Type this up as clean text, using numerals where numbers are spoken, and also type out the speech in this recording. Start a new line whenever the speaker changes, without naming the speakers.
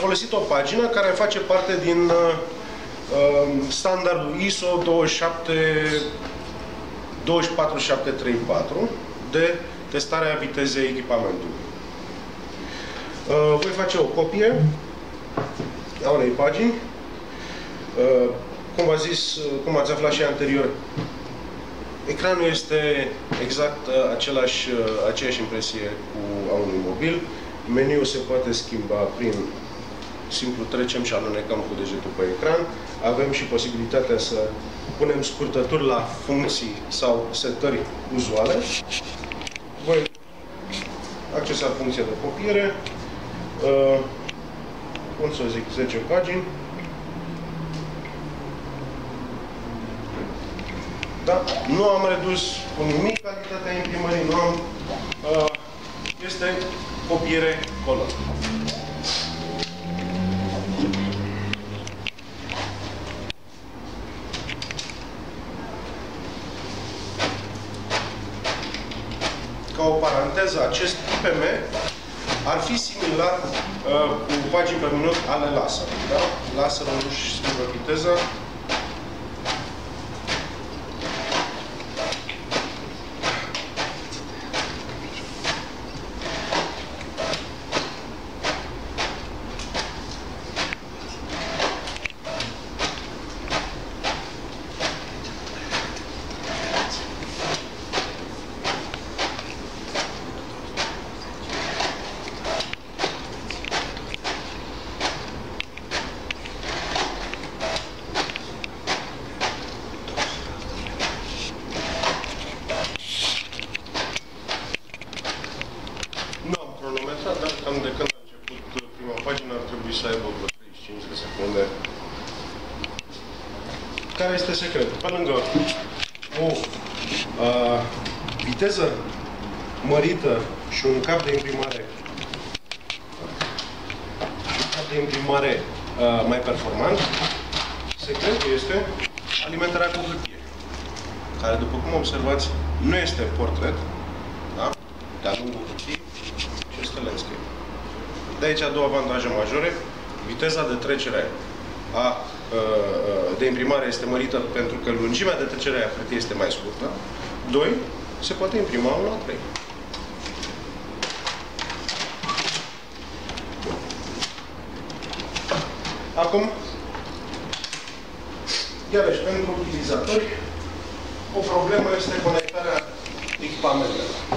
folosit o pagină care face parte din standardul ISO 24734 de testarea vitezei echipamentului. Voi face o copie a unei pagini. Cum ați aflat și anterior, ecranul este exact aceeași impresie cu a unui mobil. Meniul se poate schimba prin simplu trecem și alunecăm cu degetul pe ecran. Avem și posibilitatea să punem scurtături la funcții sau setări uzuale. Voi accesa funcția de copiere. Cum să zic, 10 pagini. Da? Nu am redus cu nimic calitatea imprimării, nu am... este copiere color. Ca o paranteză, acest IPM ar fi similar cu pagini pe minut ale laser. Da? Laserul își schimbă viteza. Dar cam de când a început prima pagină ar trebui să aibă vreo 35 de secunde. Care este secretul? Pe lângă o viteză mărită și un cap de imprimare, mai performant, secretul este alimentarea cu hârtie, care, după cum observați, nu este portret, da? De-a lungul hârtiei, ci este landscape. De aici două avantaje majore. Viteza de trecere de imprimare este mărită pentru că lungimea de trecere a hârtiei este mai scurtă. 2. Se poate imprima 1:3. Acum, iarăși, pentru utilizatori, o problemă este conectarea echipamentelor.